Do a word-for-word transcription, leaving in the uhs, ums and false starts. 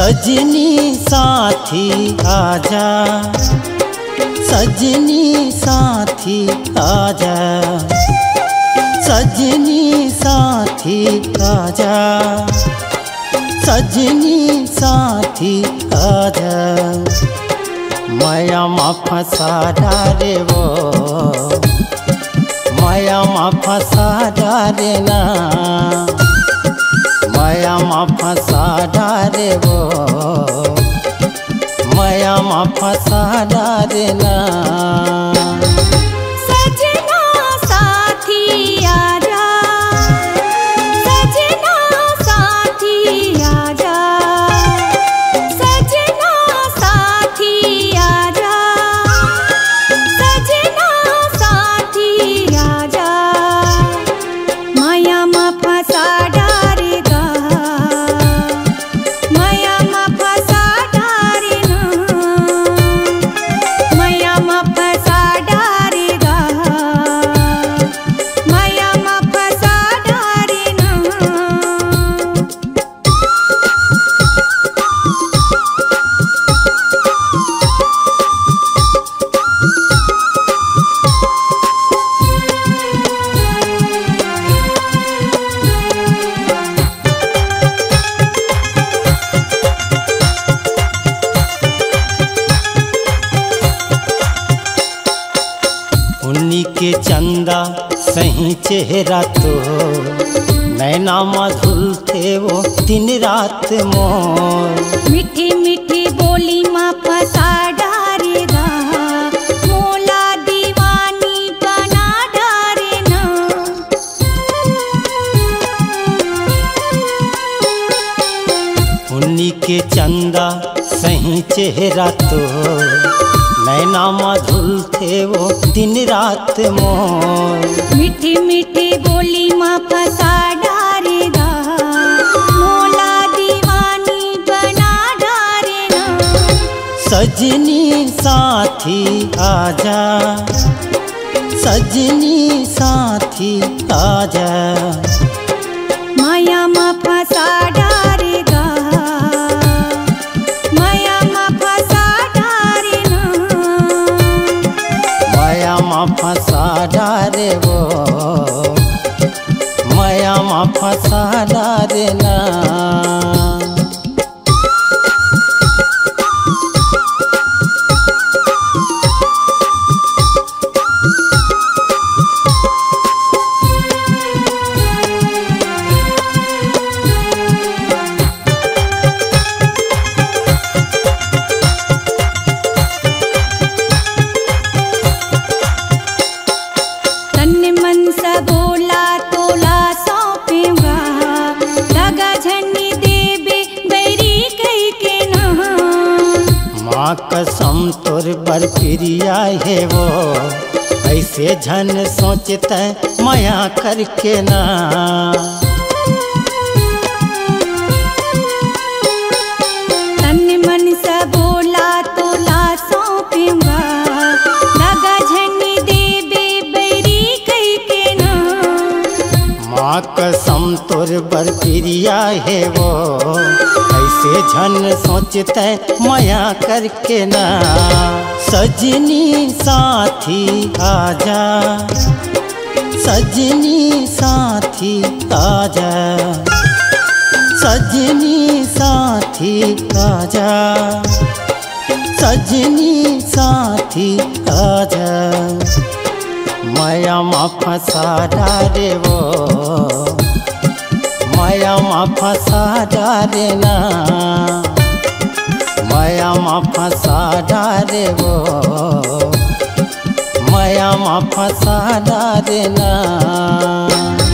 सजनी साथी आजा, सजनी साथी आजा, सजनी साथी आजा, सजनी साथी आजा। माया मा फंसा डारे वो, माया मा फंसा डारे ना, माया मा फंसा डारे वो, माया मा फंसा डारे ना। सजना साथी आजा, सजना साथी आजा, सजना साथी आजा, सजना साथी आजा। माया मा फंसा डारेगा, माया मा फंसा डारे ना, माया मा फंसा डारेगा, माया मा फंसा डारे ना। उन्हीं के चंदा सही चेहरा तो, नैना मधुल थे वो दिन रात मोर। मीठी मीठी बोली मा फंसा डारेगा, मोला दीवानी बना डारे ना। उन्हीं के चंदा सही चेहरा तो, नैना मधुल थे वो दिन रात मोर। मीठी मीठी बोली मा फंसा डारेगा, मोला दीवानी बना डारे ना। सजनी साथी आजा, सजनी साथी आजा। माया मा फंसा डारेगा, माया मा फंसा डारे ना। माया मा फंसा डारे वो, माया मा फंसा डारे ना। तन मन सा बोला तोला सौंपेगा, लगा झन्नी देबे बैरी कई के ना। माँ कसम तोर बर प्रिया है वो, ऐसे झन सोचते माया करके ना। तन मन सा बोला तोला सौंपेगा, लगा झन्नी देबे बैरी कई के ना। माँ कसम तोर बर प्रिया है वो, ऐसे झन सोचते माया करके ना। सजनी साथी आजा, सजनी साथी आजा, सजनी साथी आजा, सजनी साथी आजा। माया मा फंसा डारे वो, माया मा फंसा डारे ना। माया मा फंसा डारे वो, माया मा फंसा डारे ना।